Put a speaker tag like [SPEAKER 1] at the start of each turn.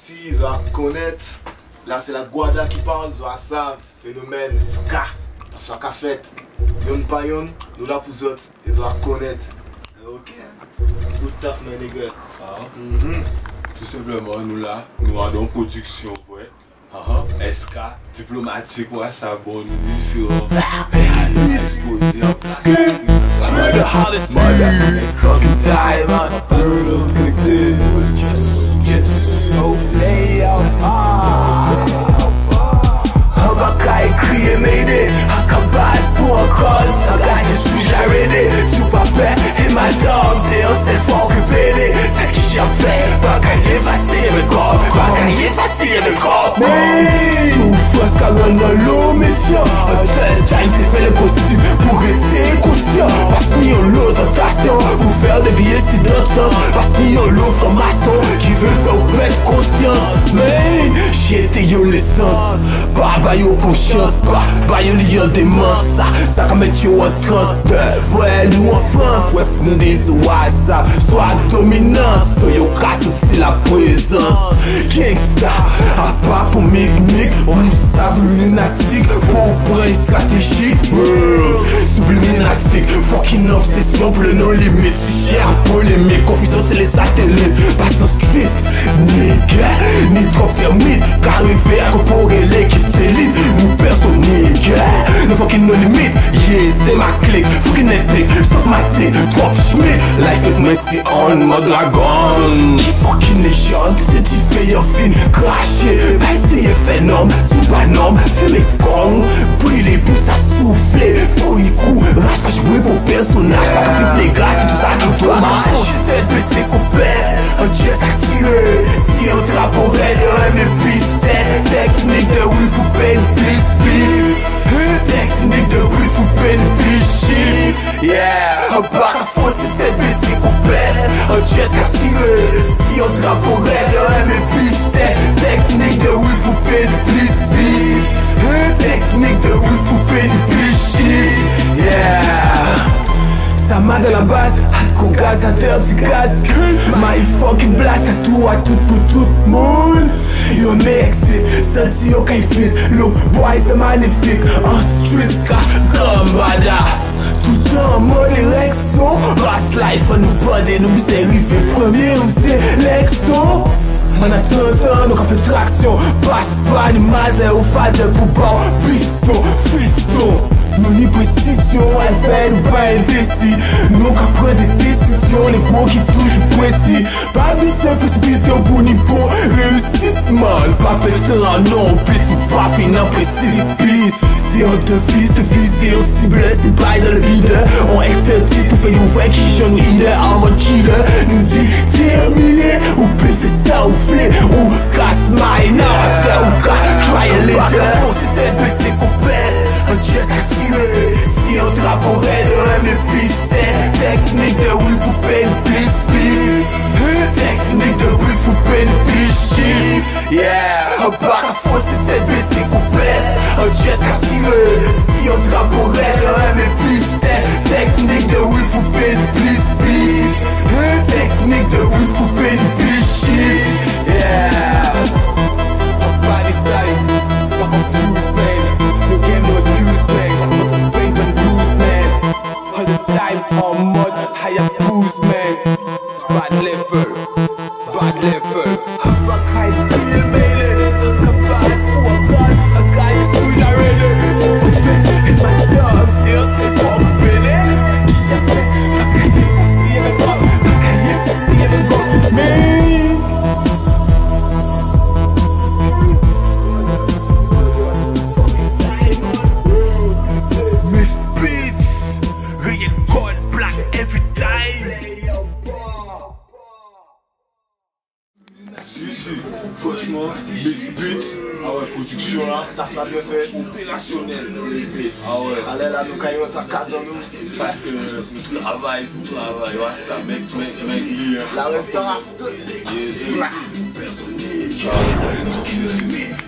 [SPEAKER 1] ici, ils doivent connaître. Là, c'est la Guada qui parle, ils doivent savoir. Phénomène, ska, t'as fait la cafette. Yon pas yon, nous là pour eux autres, ils doivent connaître. Ok, good taf, mes niggas.
[SPEAKER 2] Tout simplement, nous là, nous avons une production, ouais. SK, diplomatique, ouais, ça bon, nous différents. Exposé en place.
[SPEAKER 3] The hottest fucking diamond. Connected. Just lay out. Abakai crier m'aider. Akabat pour un cause. Engagé sous j'arrêté. Sous papa et madame. C'est un seul fort que pédé. C'est qui j'ai fait. Bagaille effacé le corps. Bagaille effacé le corps. Tout face qu'à l'on a l'eau méfiant. Un tel time c'est fait le possible. Pour être conscient. Parce qu'il y a l'autre tentation. Pour faire dévier si d'autres sens. Parce qu'il y a l'autre maçon. Qui veut faire prendre conscience. Mais j'ai été yo l'essence. Bah yo conscience. Bah yo lion démence. Ça comme mettre yo en transe. Ouais nous en France. Ouais fondé sur WhatsApp. Soit dominance. Yo casse aussi la présence. Gangsta. À part pour mic. On nous stable lunatique. Faut prendre une stratégie. Subliminatique. Fucking obsession pour le non limite. Si cher polémique. Confusion c'est les satellites. Passe en street. Nigga. Ni trop thermite. Car arrivé à incorporer l'équipe d'élite. Nous personne nigga. No fucking no limite. Yeah c'est ma clique. Fucking électrique. Stop ma clique. Trop schmidt. Life with Messi on mode dragon. Fucking légende. C'est du fait fin. Craché. Bah c'est phénomène. Sous banom. Fumé scong. Brûler pour ça souffler. Faut y coup. Rage pas jouer pour personnage. Pas qu'à des grâces et tout ça qui dommage. Faut tête baissée coupée. Un dieu s'attirer. Si on traporait de mes pistes. Technique de Will pour peine please beef. Technique de Will pour peine please shit. Yeah. Un bar à faux c'est tête baissée coupée. Un dieu s'attirer. Si on traporait de mes pistes. Technique de Will pour peine please beef. Technique de Will pour peine please shit. Yeah. Ça m'a dans la base, hardcore gaz, interdit gaz. My fucking blast à tout pour tout le monde. Yo mec c'est senti au fit. Look boy c'est magnifique. En street car gambada. Tout en mode élection. Last life on nous body, nous c'est arrivé premier ou sélection. Man a temps, donc on fait traction. Passe pas ni mazet ou phase pour bord. Piston. Nous ni précision, elle fait nous pas indécis. Nous qu'à prendre des décisions, les gros qui toujours précis. Pas de simple possibilité pour ni pour réussite man. Pas péter en non, plus pour pas finir précipice. Si on te vise, c'est on cible, c'est pas dans le leader. On expertise pour faire une vraie qui nous inner en mode killer. Nous dit terminé, ou peut faire ça ou flé, ou casse my now, ou cry a leader. C'était baissé coupé. Un dieu s'attirer. Si on traporait de mes pistes. Technique de Will pour peine please beef. Technique de Will pour peine please shit. Yeah. Un bar à faux c'était baissé coupé. Un dieu s'attirer. Si on traporait de mes pistes. Technique de Will pour peine please beef. Technique de Will pour peine please shit. Yeah. En mode higher boost man. Bad level. Bad deal baby. Come back for a gun. A guy is who's already. In my job, c'est for péné. Qui j'ai fait? Bagaille avec corps. Mais Miss Beats. Real gold black every time.
[SPEAKER 2] Franchement, Miss Beats, ah ouais, production là,
[SPEAKER 1] T'as fait bien fait.
[SPEAKER 2] opérationnel.
[SPEAKER 1] Ah ouais. Allez là, nous caillons ta case en nous.
[SPEAKER 2] Parce que nous travaillons, ouais, ça, mec,
[SPEAKER 1] La restaurant after.
[SPEAKER 2] yeah.